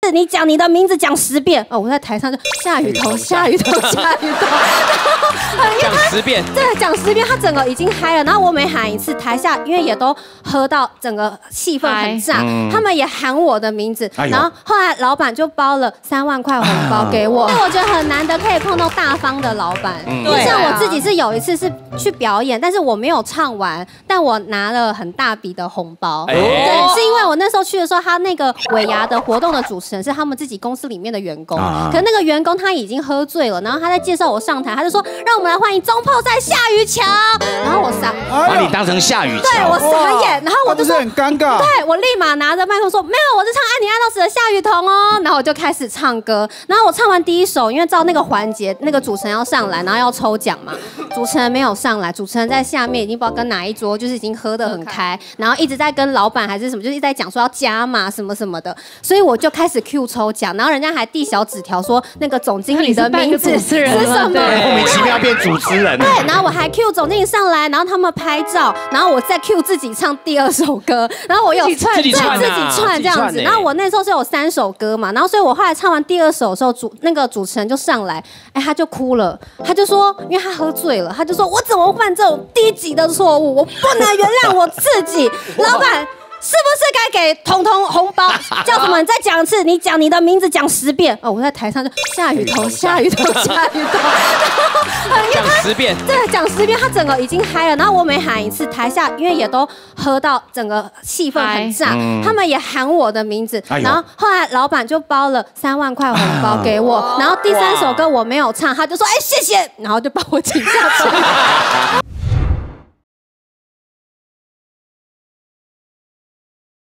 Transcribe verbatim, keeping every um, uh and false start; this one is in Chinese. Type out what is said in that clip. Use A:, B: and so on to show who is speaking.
A: 你讲你的名字讲十遍哦，我在台上就下雨头，下雨头，下雨头，
B: 讲十遍，
A: 对，讲十遍，他整个已经嗨了。然后我每喊一次，台下因为也都喝到整个气氛很炸，他们也喊我的名字。然后后来老板就包了三万块红包给我，因为我觉得很难得可以碰到大方的老板。就像我自己是有一次是去表演，但是我没有唱完，但我拿了很大笔的红包。对，是因为我那时候去的时候，他那个尾牙的活动的主持人是他们自己公司里面的员工，可那个员工他已经喝醉了，然后他在介绍我上台，他就说让我们来欢迎中炮在下雨桥，然后我傻，
C: 把你当成下雨桥，
A: 对我傻眼，然后我就说
D: 很尴尬，
A: 对我立马拿着麦克风说没有，我是唱爱你爱到死的下雨桐哦，然后我就开始唱歌，然后我唱完第一首，因为照那个环节，那个主持人要上来，然后要抽奖嘛，主持人没有上来，主持人在下面已经不知道跟哪一桌，就是已经喝得很开，然后一直在跟老板还是什么，就是一直在讲说要加码什么什么的，所以我就开始 Q 抽奖，然后人家还递小纸条说那个总经理的名字是什么，
C: 莫名其妙变主持人，
A: 对，然后我还 Q 总经理上来，然后他们拍照，然后我再 Q 自己唱第二首歌，然后我有
B: 自己串，
A: 自己串这样子，然后我那时候是有三首歌嘛，然后所以我后来唱完第二首的时候，主那个主持人就上来，哎，他就哭了，他就说，因为他喝醉了，他就说我怎么犯这种低级的错误，我不能原谅我自己，老板。是不是该给彤彤红包？叫什么？你再讲一次，你讲你的名字讲十遍哦，我在台上就下雨头，下雨头，下雨头，
B: 讲十遍，
A: 对，讲十遍，他整个已经嗨了。然后我每喊一次，台下因为也都喝到整个气氛很炸，他们也喊我的名字。然后后来老板就包了三万块红包给我，然后第三首歌我没有唱，他就说哎谢谢，然后就把我请下去。